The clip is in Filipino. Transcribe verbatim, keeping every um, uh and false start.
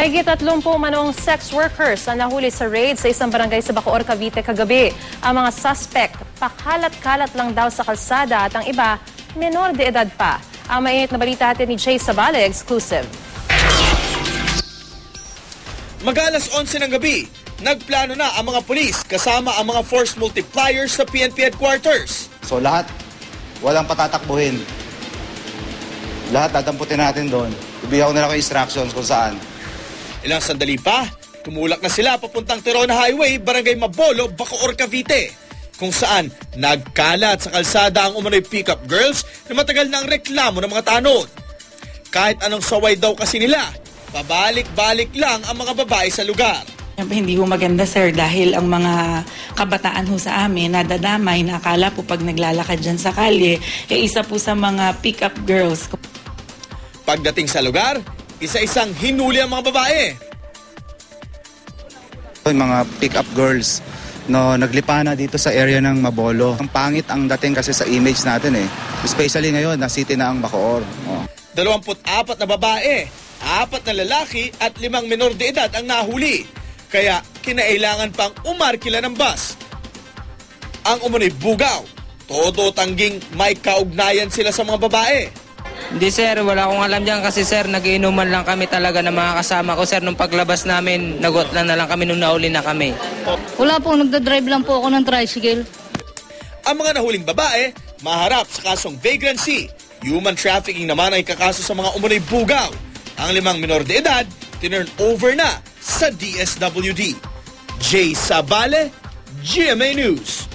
Mahigit tatlumpu manong sex workers ang nahuli sa raid sa isang barangay sa Bacoor, Cavite kagabi. Ang mga suspect, pakalat-kalat lang daw sa kalsada at ang iba, menor de edad pa. Ang mainit na balita natin ni Jay Sabale, exclusive. Mag-alas onse ng gabi, nagplano na ang mga pulis kasama ang mga force multipliers sa P N P headquarters. So lahat, walang patatakbuhin. Lahat dadamputin natin doon. Ibigay ko na lang ko instructions kung saan. Ilang sandali pa, tumulak na sila papuntang Terona Highway, Barangay Mabolo, Bacoor, Cavite, kung saan nagkalat sa kalsada ang umano'y pick-up girls na matagal na ang reklamo ng mga tanod. Kahit anong saway daw kasi nila, pabalik-balik lang ang mga babae sa lugar. Hindi ho maganda, sir, dahil ang mga kabataan ho sa amin nadadamay, nakala po pag naglalakad dyan sa kalye, eh isa po sa mga pick-up girls. Pagdating sa lugar, isa-isang hinuli ang mga babae. Yung mga pick-up girls no, naglipa na dito sa area ng Mabolo. Ang pangit ang dating kasi sa image natin eh. Especially ngayon, na city na ang Bacoor. Oh. Dalawamput apat na babae, apat na lalaki at limang menor de edad ang nahuli. Kaya kinailangan pang umarkila ng bus. Ang umano'y bugaw, todo tangging may kaugnayan sila sa mga babae. Hindi sir, wala akong alam dyan kasi sir, nagiinuman lang kami talaga ng mga kasama ko sir. Nung paglabas namin, nagot lang na lang kami nung nauli na kami. Wala po, nagdadrive lang po ako ng tricycle. Ang mga nahuling babae, maharap sa kasong vagrancy. Human trafficking naman ay kakaso sa mga umano'y bugaw. Ang limang menor de edad, tinurn over na sa D S W D. Jay Sabale, G M A News.